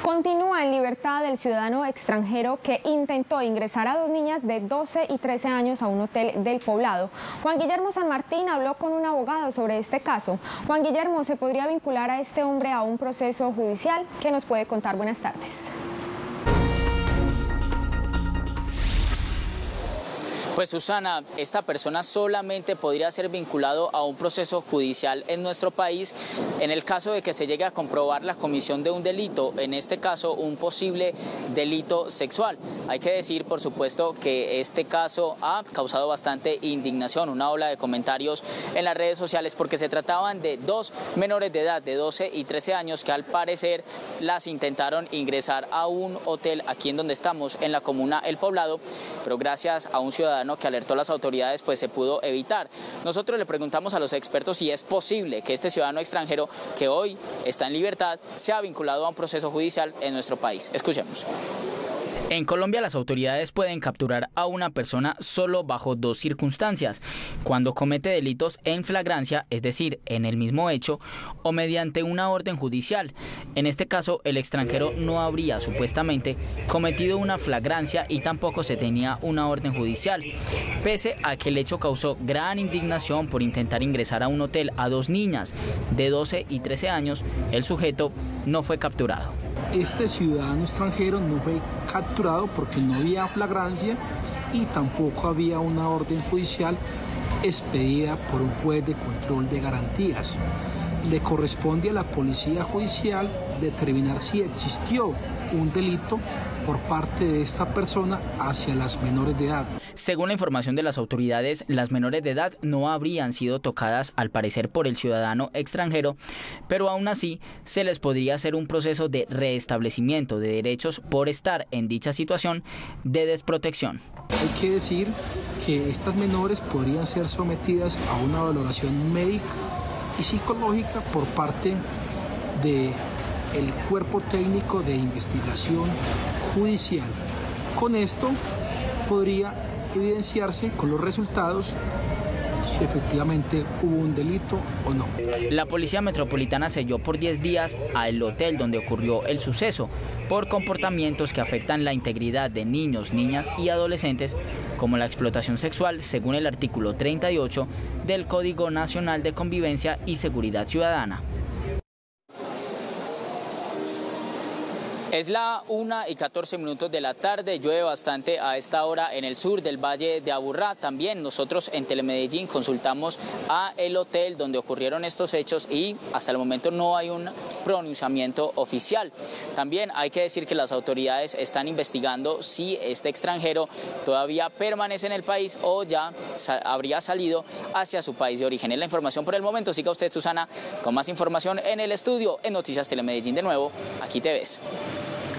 Continúa en libertad el ciudadano extranjero que intentó ingresar a dos niñas de 12 y 13 años a un hotel del Poblado. Juan Guillermo San Martín habló con un abogado sobre este caso. Juan Guillermo, ¿se podría vincular a este hombre a un proceso judicial? ¿Qué nos puede contar? Buenas tardes. Pues Susana, esta persona solamente podría ser vinculado a un proceso judicial en nuestro país en el caso de que se llegue a comprobar la comisión de un delito, en este caso un posible delito sexual. Hay que decir, por supuesto, que este caso ha causado bastante indignación, una ola de comentarios en las redes sociales porque se trataban de dos menores de edad de 12 y 13 años que al parecer las intentaron ingresar a un hotel aquí en donde estamos, en la comuna El Poblado, pero gracias a un ciudadano que alertó a las autoridades pues se pudo evitar. Nosotros le preguntamos a los expertos si es posible que este ciudadano extranjero que hoy está en libertad sea vinculado a un proceso judicial en nuestro país. Escuchemos. En Colombia las autoridades pueden capturar a una persona solo bajo dos circunstancias: cuando comete delitos en flagrancia, es decir, en el mismo hecho, o mediante una orden judicial. En este caso, el extranjero no habría supuestamente cometido una flagrancia y tampoco se tenía una orden judicial. Pese a que el hecho causó gran indignación por intentar ingresar a un hotel a dos niñas de 12 y 13 años, el sujeto no fue capturado. Este ciudadano extranjero no fue capturado porque no había flagrancia y tampoco había una orden judicial expedida por un juez de control de garantías. Le corresponde a la policía judicial determinar si existió un delito por parte de esta persona hacia las menores de edad. Según la información de las autoridades, las menores de edad no habrían sido tocadas al parecer por el ciudadano extranjero, pero aún así se les podría hacer un proceso de restablecimiento de derechos por estar en dicha situación de desprotección. Hay que decir que estas menores podrían ser sometidas a una valoración médica y psicológica por parte del cuerpo técnico de investigación judicial. Con esto podría evidenciarse con los resultados si efectivamente hubo un delito o no. La Policía Metropolitana selló por 10 días al hotel donde ocurrió el suceso por comportamientos que afectan la integridad de niños, niñas y adolescentes, como la explotación sexual, según el artículo 38 del Código Nacional de Convivencia y Seguridad Ciudadana. Es la 1:14 de la tarde, llueve bastante a esta hora en el sur del Valle de Aburrá. También nosotros en Telemedellín consultamos a el hotel donde ocurrieron estos hechos y hasta el momento no hay un pronunciamiento oficial. También hay que decir que las autoridades están investigando si este extranjero todavía permanece en el país o ya habría salido hacia su país de origen. Es la información por el momento. Siga usted, Susana, con más información en el estudio en Noticias Telemedellín. De nuevo, aquí te ves.